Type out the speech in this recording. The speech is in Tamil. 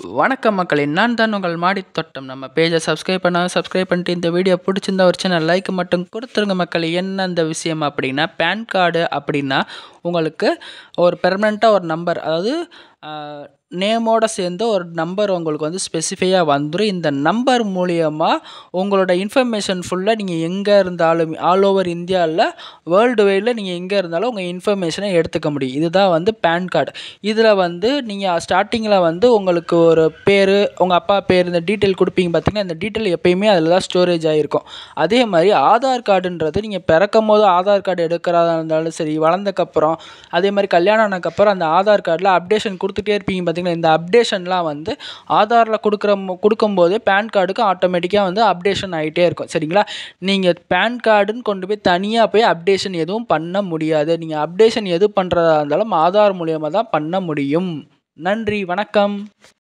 வணக்கம் மக்களே, நான் தான் உங்கள் மாடித் தோட்டம். நம்ம பேஜை சப்ஸ்கிரைப் பண்ணிட்டு இந்த வீடியோ பிடிச்சிருந்தா ஒரு சின்ன லைக் மட்டும் கொடுத்துருங்க மக்களே. என்ன அந்த விஷயம் அப்படின்னா, பேன் கார்டு அப்படின்னா உங்களுக்கு ஒரு பெர்மனெண்ட்டாக ஒரு நம்பர், அதாவது நேமோட சேர்ந்து ஒரு நம்பர் உங்களுக்கு வந்து ஸ்பெசிஃபையாக வந்துடும். இந்த நம்பர் மூலியமாக உங்களோட இன்ஃபர்மேஷன் ஃபுல்லாக நீங்கள் எங்கே இருந்தாலும் ஆல் ஓவர் இந்தியாவில் வேர்ல்டு வைடில் நீங்கள் எங்கே இருந்தாலும் உங்கள் இன்ஃபர்மேஷனை எடுத்துக்க முடியும். இதுதான் வந்து பேன் கார்டு. இதில் வந்து நீங்கள் ஸ்டார்டிங்கில் வந்து உங்களுக்கு ஒரு பேர், உங்கள் அப்பா பேர், இந்த டீட்டெயில் கொடுப்பீங்க பார்த்தீங்கன்னா, இந்த டீட்டெயில் எப்பயுமே அதில் தான் ஸ்டோரேஜ் ஆகிருக்கும். அதே மாதிரி ஆதார் கார்டுன்றது நீங்கள் பிறக்கும் போது ஆதார் கார்டு எடுக்கிறதா இருந்தாலும் சரி, வளர்ந்தக்கப்புறம் அதே மாதிரி கல்யாணம் ஆனதுக்கப்புறம் அந்த ஆதார் கார்டில் அப்டேஷன் கொடுத்துட்டே இருப்பீங்க பார்த்தீங்கன்னா, இந்த அப்டேஷன்லாம் வந்து ஆதாரில் கொடுக்கும்போதே பேன் கார்டுக்கு ஆட்டோமேட்டிக்காக வந்து அப்டேஷன் ஆகிட்டே இருக்கும். சரிங்களா? நீங்கள் பேன் கார்டுன்னு கொண்டு போய் தனியாக போய் அப்டேஷன் எதுவும் பண்ண முடியாது. நீங்கள் அப்டேஷன் எது பண்ணுறதா இருந்தாலும் ஆதார் மூலியமாக தான் பண்ண முடியும். நன்றி, வணக்கம்.